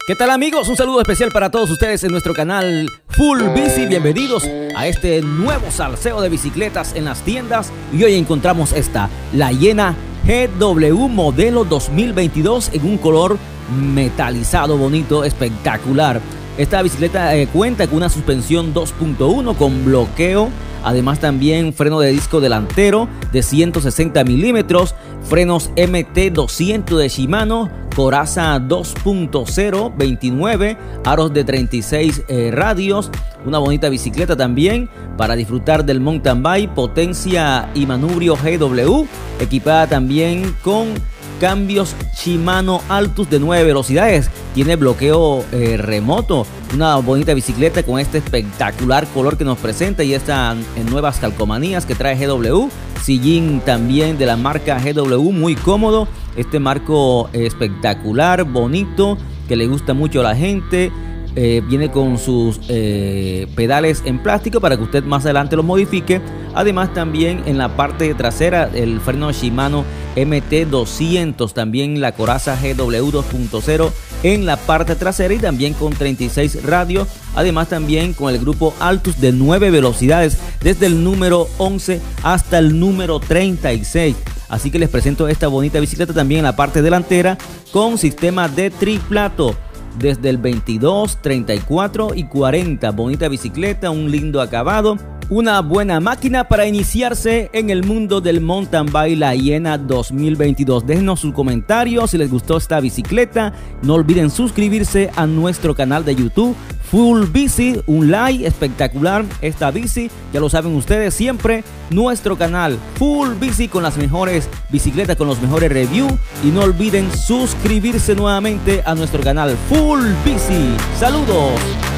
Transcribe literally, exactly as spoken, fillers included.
¿Qué tal, amigos? Un saludo especial para todos ustedes en nuestro canal Full Bici. Bienvenidos a este nuevo salseo de bicicletas en las tiendas. Y hoy encontramos esta, la Hyena G W modelo dos mil veintidós en un color metalizado, bonito, espectacular. Esta bicicleta eh, cuenta con una suspensión dos punto uno con bloqueo. Además también freno de disco delantero de ciento sesenta milímetros, frenos M T doscientos de Shimano, coraza dos punto cero, veintinueve, aros de treinta y seis eh, radios, una bonita bicicleta también para disfrutar del mountain bike, potencia y manubrio G W, equipada también con cambios Shimano Altus de nueve velocidades, tiene bloqueo eh, remoto, una bonita bicicleta con este espectacular color que nos presenta y estas nuevas calcomanías que trae G W, sillín también de la marca G W, muy cómodo, este marco espectacular, bonito, que le gusta mucho a la gente. Eh, viene con sus eh, pedales en plástico para que usted más adelante los modifique. Además también en la parte trasera el freno Shimano M T doscientos, también la coraza G W dos punto cero en la parte trasera y también con treinta y seis radios. Además también con el grupo Altus de nueve velocidades desde el número once hasta el número treinta y seis. Así que les presento esta bonita bicicleta también en la parte delantera con sistema de triplato. Desde el veintidós, treinta y cuatro y cuarenta. Bonita bicicleta, un lindo acabado. Una buena máquina para iniciarse en el mundo del mountain bike, la Hyena dos mil veintidós. Déjenos sus comentarios si les gustó esta bicicleta. No olviden suscribirse a nuestro canal de YouTube Full Bici, un like espectacular esta bici, ya lo saben ustedes, siempre nuestro canal Full Bici con las mejores bicicletas, con los mejores reviews, y no olviden suscribirse nuevamente a nuestro canal Full Bici. Saludos.